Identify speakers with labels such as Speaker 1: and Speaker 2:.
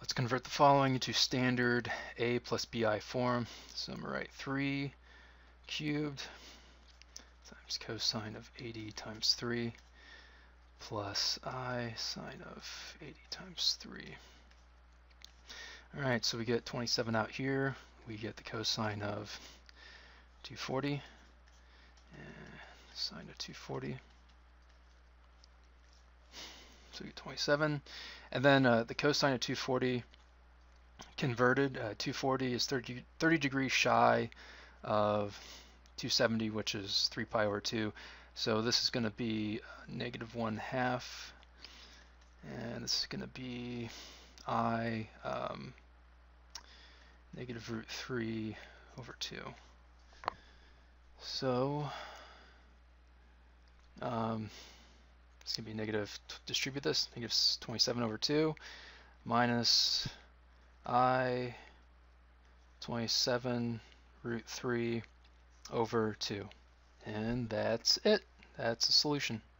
Speaker 1: Let's convert the following into standard a plus bi form. So I'm going to write 3 cubed times cosine of 80 times 3 plus I sine of 80 times 3. Alright, so we get 27 out here. We get the cosine of 240 and sine of 240. So we get 27. And then the cosine of 240 converted, 240 is 30 degrees shy of 270, which is 3 pi over 2. So this is going to be negative 1/2, and this is going to be I negative root 3 over 2. So it's going to be negative, distribute this, negative 27 over 2 minus I 27 root 3 over 2. And that's it. That's the solution.